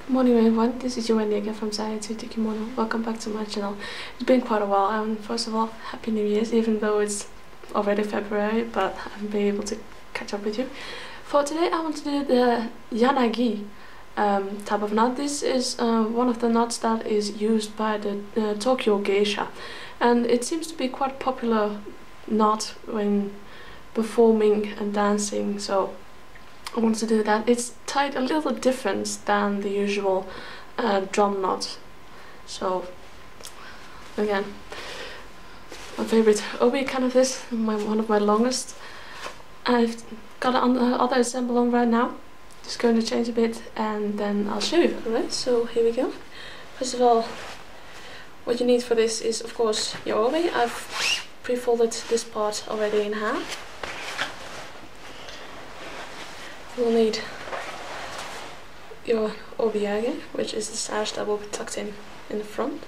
Morning everyone, this is Wendy again from Sayatsuki Kimono. Welcome back to my channel. It's been quite a while, and first of all, Happy New Year's, even though it's already February, but I've been able to catch up with you. For today I want to do the Yanagi type of knot. This is one of the knots that is used by the Tokyo geisha, and it seems to be quite popular knot when performing and dancing, so I want to do that. It's tied a little different than the usual drum knot. So again, my favorite obi kind of is one of my longest. I've got other ensemble on right now. Just going to change a bit and then I'll show you. Alright, so here we go. First of all, what you need for this is of course your obi. I've pre-folded this part already in half. You'll need your obiage, which is the sash that will be tucked in the front.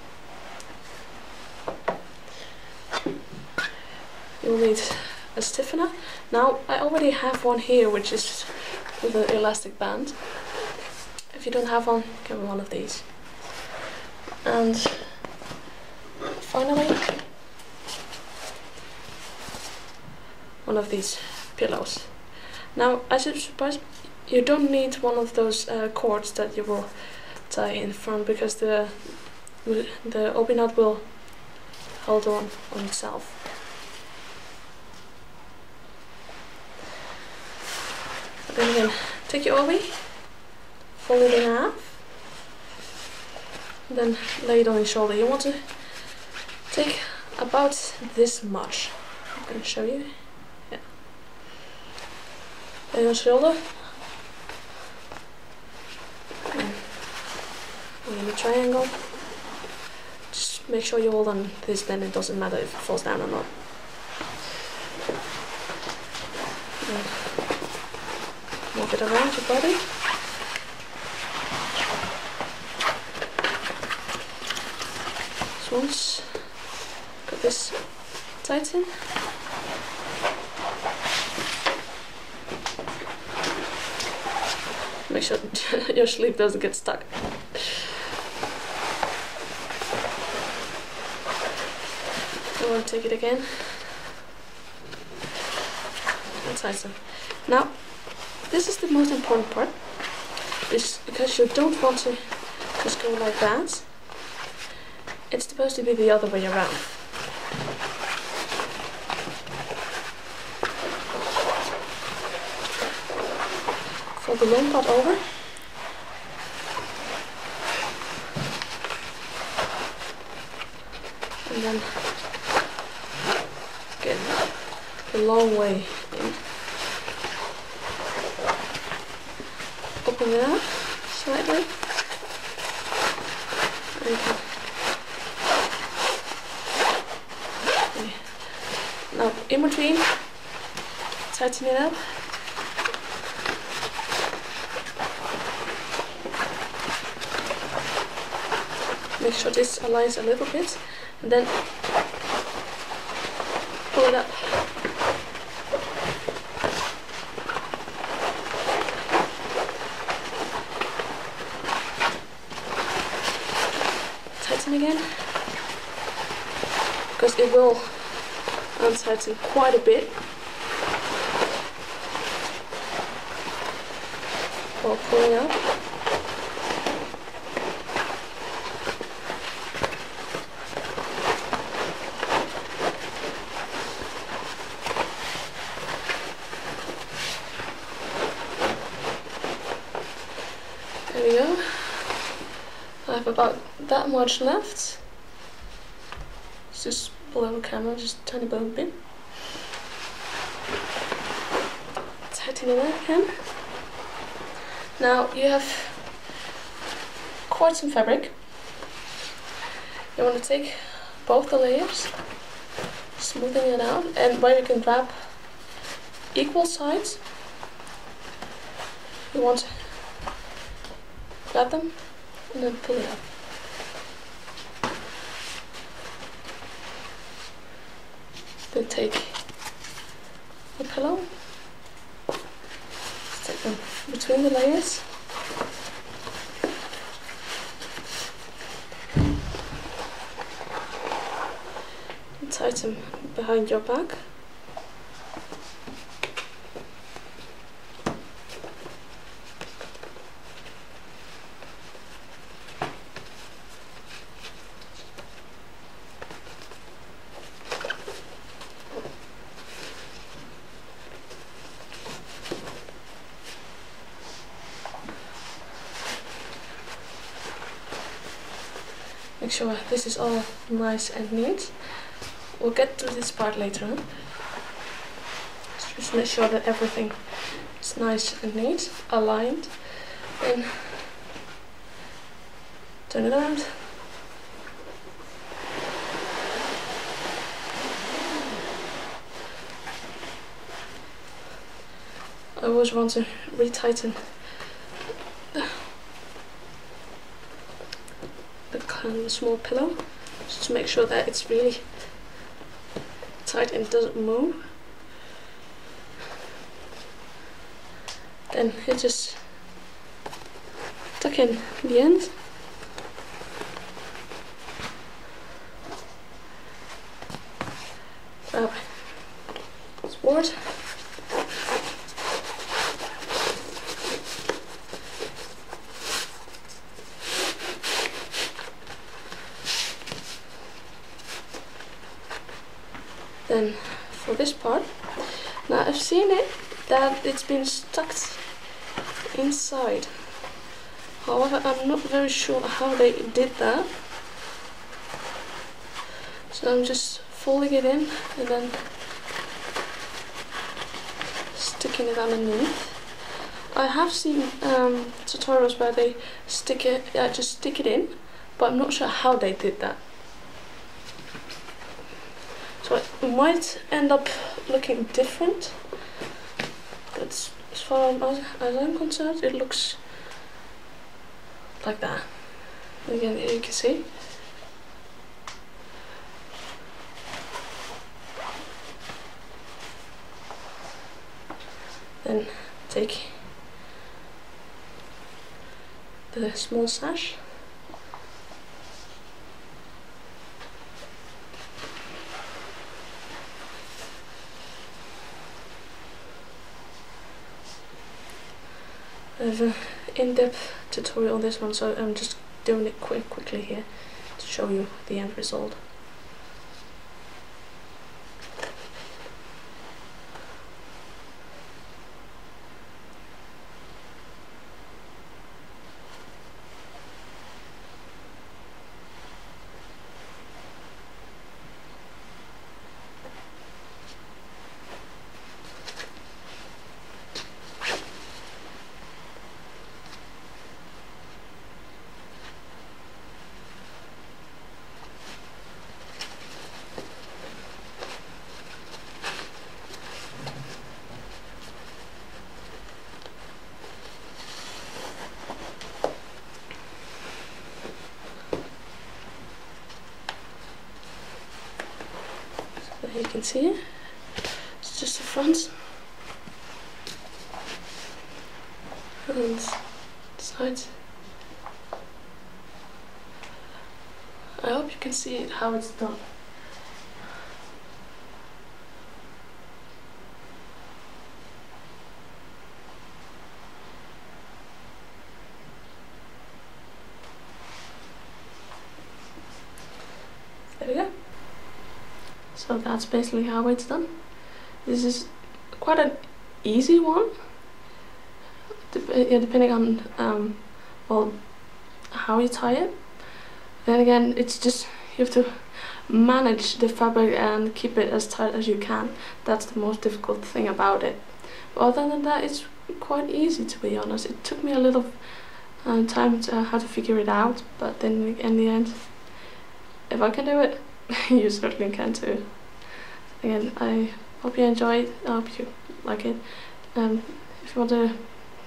You'll need a stiffener. Now I already have one here, which is with an elastic band. If you don't have one, get one of these. And finally, one of these pillows. Now, I should surprise you don't need one of those cords that you will tie in front, because the obi knot will hold on itself. But then again, take your obi, fold it in half, and then lay it on your shoulder. You want to take about this much. I'm going to show you. Lay on shoulder, and in a triangle. Just make sure you hold on this, then it doesn't matter if it falls down or not. And move it around your body. So once got this tight in. Make sure your sleeve doesn't get stuck. I want to take it again. And tighten. Now, this is the most important part, is because you don't want to just go like that. It's supposed to be the other way around. Fold the long part over. And then get the long way in. Open it up slightly. Okay. Now in between, tighten it up. Make sure this aligns a little bit, and then pull it up. Tighten again, because it will untighten quite a bit while pulling up. There we go. I have about that much left. It's just below the camera, just a tiny bit. Tighten it up again. Now you have quite some fabric. You want to take both the layers, smoothing it out, and where you can grab equal sides, you want to grab them and then pull it up. Then take a pillow, stick them between the layers, tighten behind your back. Make sure this is all nice and neat. We'll get to this part later on. Just make sure that everything is nice and neat, aligned, and turn it around. I always want to retighten the small pillow, just to make sure that it's really tight and doesn't move. Then you just tuck in the end. Grab this board. Then for this part, now I've seen it that it's been stuck inside. However, I'm not very sure how they did that. So I'm just folding it in and then sticking it underneath. I have seen tutorials where they just stick it in, but I'm not sure how they did that. So it might end up looking different, but as far as I'm concerned, it looks like that. Again, you can see. Then take the small sash. There's an in-depth tutorial on this one, so I'm just doing it quickly here to show you the end result. You can see it. It's just the front and sides. I hope you can see how it's done. There we go. So that's basically how it's done. This is quite an easy one, depending on well, how you tie it. Then again, it's just you have to manage the fabric and keep it as tight as you can. That's the most difficult thing about it. But other than that, it's quite easy, to be honest. It took me a little time to how to figure it out, but then in the end, if I can do it, you certainly can too. Again, I hope you enjoy it. I hope you like it. If you want to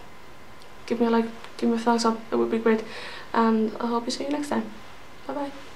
give me a like, give me a thumbs up, it would be great. And I hope you see you next time. Bye bye.